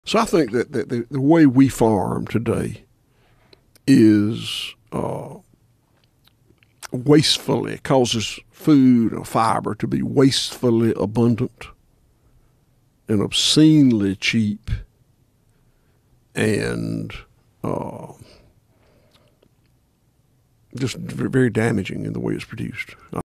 So I think that the way we farm today is wastefully, it causes food or fiber to be wastefully abundant and obscenely cheap and just very damaging in the way it's produced.